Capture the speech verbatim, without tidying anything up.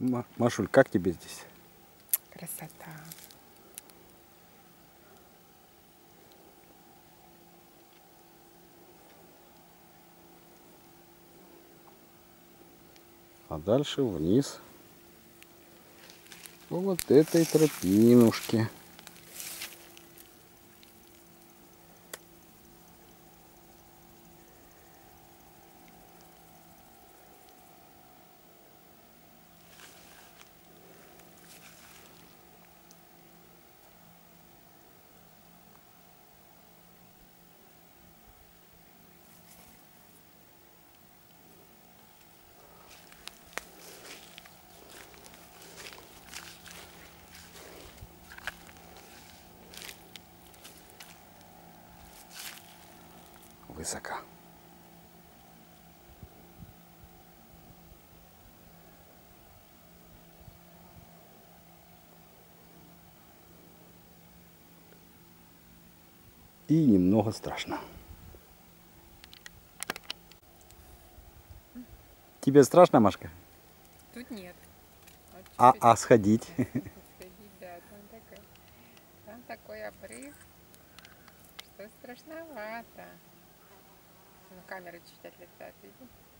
Ма- Машуль, как тебе здесь? Красота. А дальше вниз по вот этой тропинушке. Высоко. И немного страшно. Тебе страшно, Машка? Тут нет. Вот А, чуть-чуть а сходить? сходить, да, там такой, там такой обрыв, что страшновато. Ну, камера чуть-чуть отлетает, видишь?